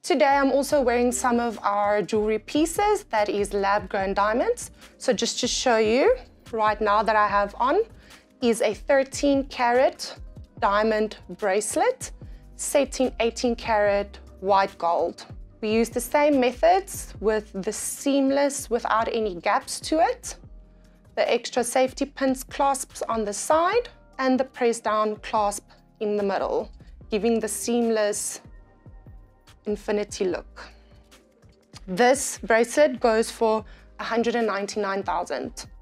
Today I'm also wearing some of our jewelry pieces, that is lab-grown diamonds. So just to show you, right now that I have on is a 13-carat diamond bracelet set in 18-carat white gold. We use the same methods with the seamless without any gaps to it, the extra safety pins clasps on the side, and the press down clasp in the middle, giving the seamless infinity look. This bracelet goes for 199,000.